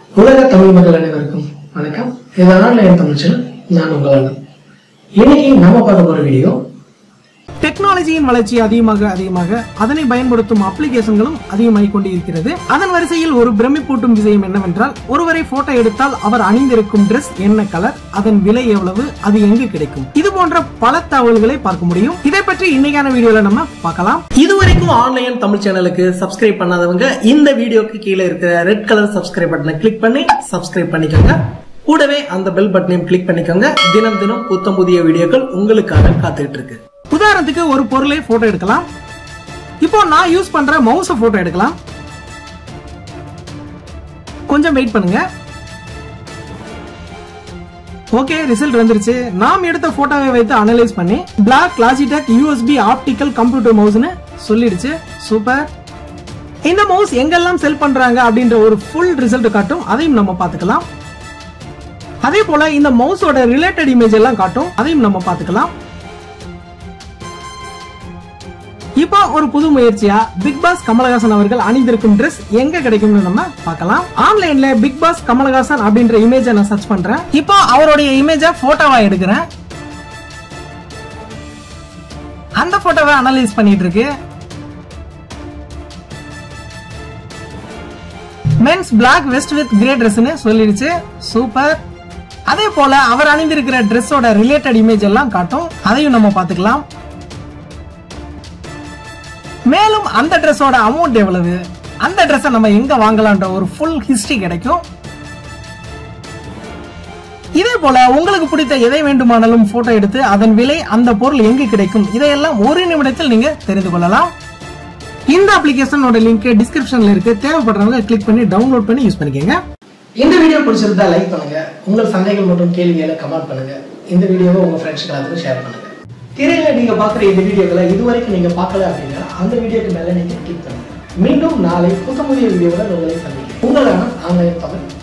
உலக தமிழ் மக்கள் அனைவருக்கும் வணக்கம். இது ஆன்லைன் தமிழ் சேனல். நான் உங்கள் அண்ணன். இன்னைக்கு நம்ம பார்க்க போற வீடியோ, டெக்னாலஜியின் வளர்ச்சி அதிகமாக அதனை பயன்படுத்தும் அப்ளிகேஷன்களும் அதிகமாகிக் கொண்டு இருக்கிறது. அதன் வரிசையில் ஒரு பிரமிப்பூட்டும் விஷயம் என்னவென்றால், ஒருவரை போட்டோ எடுத்தால் அவர் அணிந்திருக்கும் டிரெஸ் என்ன கலர், அதன் விலை எவ்வளவு, அது எங்கு கிடைக்கும், இது போன்ற பல தகவல்களை பார்க்க முடியும். இதை பற்றி இன்னைக்கான வீடியோல நம்ம பார்க்கலாம். இதுவரைக்கும் ஆன்லைன் தமிழ் சேனலுக்கு சப்ஸ்கிரைப் பண்ணாதவங்க இந்த வீடியோக்கு கீழே இருக்கிற ரெட் கலர் சப்ஸ்கிரைப் பட்டனை கிளிக் பண்ணி சப்ஸ்கிரைப் பண்ணிக்கோங்க. கூடவே அந்த பெல் பட்டனையும் கிளிக் பண்ணிக்கோங்க. தினம் தினம் புத்தம் புதிய வீடியோக்கள் உங்களுக்காக காத்துக்கிட்டு இருக்கு. உதாரணத்துக்கு ஒரு பொருளை போட்டோ எடுக்கலாம். இப்போ நான் யூஸ் பண்ற மவுஸை போட்டோ எடுக்கலாம். கொஞ்சம் வெயிட் பண்ணுங்க. ஓகே, ரிசல்ட் வந்துருச்சு. நாம் எடுத்த போட்டோவை வைத்து அனலைஸ் பண்ணி black Logitech USB optical computer மவுஸ்னு சொல்லிடுச்சு. சூப்பர். இந்த மவுஸ் எங்கெல்லாம் செல் பண்றாங்க அப்படின்ற ஒரு ஃபுல் ரிசல்ட் காட்டும். அதையும் நம்ம பார்த்துக்கலாம். அதே போல இந்த மவுஸோட ரிலேட்டட் இமேஜ் எல்லாம் காட்டும். அதையும் நம்ம பார்த்துக்கலாம். இப்போ ஒரு புது முயற்சியா பிக் பாஸ் கமலஹாசன் அவர்கள் அணிந்திருக்கும் டிரெஸ் எங்க கிடைக்கும்னு நம்ம பார்க்கலாம். ஆன்லைன்ல பிக் பாஸ் கமலஹாசன் அப்படின்ற இமேஜை நான் சர்ச் பண்றேன். இப்போ அவருடைய இமேஜை போட்டோவா எடுக்கிறேன். அந்த போட்டோவை அனலைஸ் பண்ணிட்டு இருக்கு. Men's black vest with grey ட்ரெஸ்னு சொல்லிடுச்சு. சூப்பர். அதே போல அவர் அணிந்திருக்கிற டிரெஸ்ஸோட ரிலேட்டட் இமேஜ் எல்லாம் காட்டும். அதையும் நம்ம பார்த்துக்கலாம். மேலும் அந்த டிரெஸ்ஸோட அமௌண்ட் எவ்வளவு, அந்த டிரெஸ்ஸை நம்ம எங்க வாங்கலாம்ன்ற ஒரு ஃபுல் ஹிஸ்டரி கிடைக்கும். இதே போல உங்களுக்கு பிடித்த எதை வேண்டுமானாலும் போட்டோ எடுத்து அதன் விலை, அந்த பொருள் எங்கு கிடைக்கும், இதையெல்லாம் ஒரு நிமிடத்தில் நீங்க தெரிந்து கொள்ளலாம். இந்த அப்ளிகேஷனோட லிங்க் டிஸ்கிரிப்ஷன்ல இருக்கு. தேவைப்படுறவங்க கிளிக் பண்ணி டவுன்லோட் பண்ணி யூஸ் பண்ணிக்கோங்க. இந்த வீடியோ பிடிச்சிருந்தா லைக் பண்ணுங்க. உங்கள் சந்தேகங்கள் மற்றும் கேள்விகளை கமெண்ட் பண்ணுங்க. இந்த வீடியோவை உங்க ஃப்ரெண்ட்ஸ்க்கு எல்லாத்துக்கும் ஷேர் பண்ணுங்க. திரையில நீங்க பாக்குற இந்த வீடியோக்களை இதுவரைக்கும் நீங்க பார்க்கல அப்படின்னா அந்த வீடியோக்கு மேல நீங்க கிளிக் பண்ணுங்க. மீண்டும் நாளை புதிய வீடியோவில் உங்களை சந்திக்கிறேன். உங்களான ஆன்லைன் தமிழ்.